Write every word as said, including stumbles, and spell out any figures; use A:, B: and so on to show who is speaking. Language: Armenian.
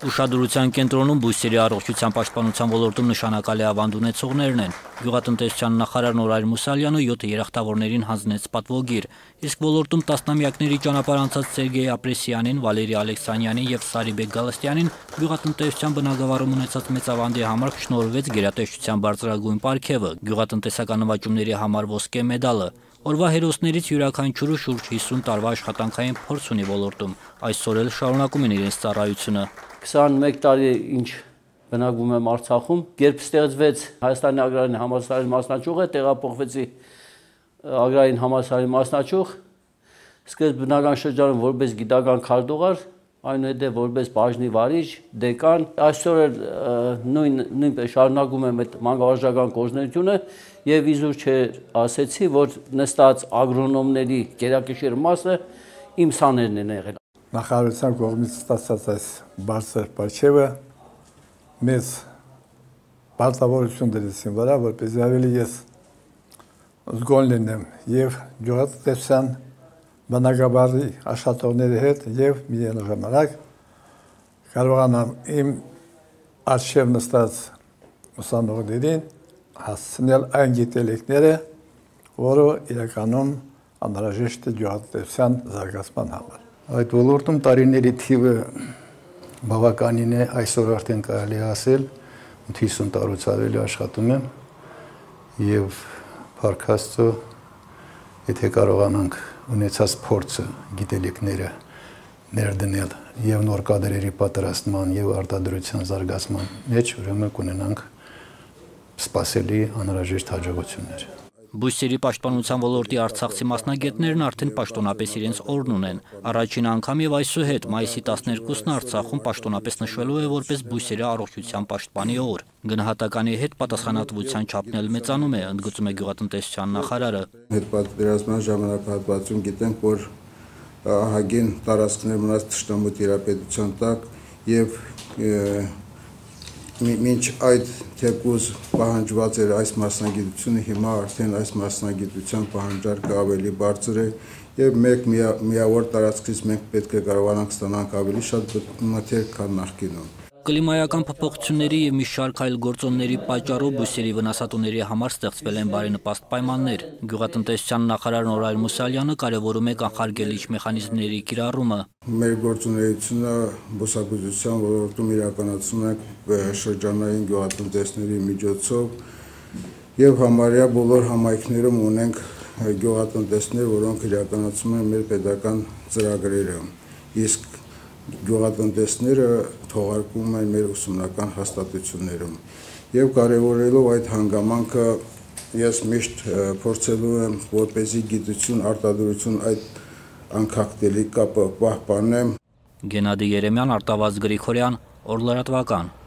A: Ուշադրության կենտրոնում բույսերի առողջության պաշտպանության ոլորտում նշանակալի ավանդ ունեցողներն են։ Գյուղատնտեսության նախարար Նորայր Մուսալյանը յոթ երախտավորներին հանձնեց պատվոգիր, իսկ ոլորտում տասնամյակների ճանապարհ անցած Սերգեյ Ապրեսյանին, Վալերի Ալեքսանյանին եւ Սարիբեկ Գալստյանին գյուղատնտեսության բնագավառում ունեցած մեծ ավանդի համար շնորհվեց գերատեսչության բարձրագույն պարգևը, գյուղատնտեսական նվաճումների համար ոսկե մեդալը։ Օրվա հերոսներից յուրաքանչյուրը շուրջ հիսուն տարվա աշխատանքային փորձ ունի ոլորտում, այսօր էլ շարունակում են իրենց ծառայությունը։
B: քսանմեկ տարի ինչ բնակվում եմ Արցախում, երբ ստեղծվեց Հայաստանի agrarային համալսարանի մասնաճյուղը, տեղափոխվեցի agrarային համալսարանի մասնաճյուղ, սկզբնական շրջանում որպես գիտական քարտուղար, այնուհետև որպես բաժնի վարիչ, դեկան, այսօր էլ նույն նույնպես շարունակում եմ այդ մանկավարժական գործունեությունը եւ իզուր չասեցի, որ նստած ագրոնոմների գերակշիռ մասը իմ սաներն են եղել։
C: Նախարարության կողմից ստացած այս բարձր պարգևը մեծ պարտավորություն դրեցին վրա, որպեսզի ավելի ես զգոն լինեմ եւ գյուղատնտեսության բնագավառի աշխատողների հետ եւ միայն ժամանակ կարողանամ իմ արժեվ նստած ուսանողներին հասցնել այն գիտելիքները, որը իրականում անհրաժեշտ է գյուղատնտեսության զարգացման համար։
D: Այդ ոլորտում տարիների թիվը բավականին է, այսօր արդեն կարելի է ասել, հիսուն տարուց ավելի աշխատում եմ եւ փառք Աստծո, եթե կարողանանք ունեցած փորձը, գիտելիքները ներդնել եւ նոր կադրերի պատրաստման եւ արտադրության զարգացման մեջ, ուրեմն կունենանք սպասելի անհրաժեշտ հաջողություններ։
A: Բույսերի պաշտպանության ոլորտի արցախցի մասնագետներն արդեն պաշտոնապես իրենց օրն ունեն։ Առաջին անգամ եւ այսուհետ մայիսի տասներկուսն Արցախում պաշտոնապես նշվելու է որպես բույսերի առողջության պաշտպանի օր։ Գնահատականի հետ պատասխանատվության չափն էլ մեծանում է, ընդգծում է գյուղատնտեսության նախարարը։
E: Հետպատերազմյան ժամանակահատվածում գիտենք, որ ահագին տարածքներ մնաց թշնամու տիրապետության տակ եւ մինչ այդ թեկուզ պահանջված էր այս մասնագիտությունը, հիմա արդեն այս մասնագիտության պահանջարկը ավելի բարձր է եւ մեկ միավոր տարածքից մենք պետք է կարողանանք ստանանք ավելի շատ մթերք, քան նախկինում։
A: Կլիմայական փոփոխությունների եւ մի շարք այլ գործոնների պատճառով բույսերի վնասատուների համար ստեղծվել են բարենպաստ պայմաններ։ Գյուղատնտեսության նախարար Նորայր Մուսալյանը կարևորում է կանխարգելիչ մեխանիզմների կիրառումը։
E: Մեր գործունեությունը բուսաբուծության ոլորտում իրականացնում ենք շրջանային գյուղատնտեսների միջոցով եւ համարյա բոլոր համայնքներում ունենք գյուղատնտեսներ, որոնք իրականացնում են մեր պետական ծրագրերը։ Իսկ գյուղատնտեսները թողարկվում են մեր ուսումնական հաստատություններում եւ կարևորելով այդ հանգամանքը ես միշտ փորձելու եմ որպեսզի գիտություն, արտադրություն այդ անքակտելի կապը պահպանեմ։
A: Գենադի Երեմյան, Արտավազդ Գրիգորյան, Օր լրատվական։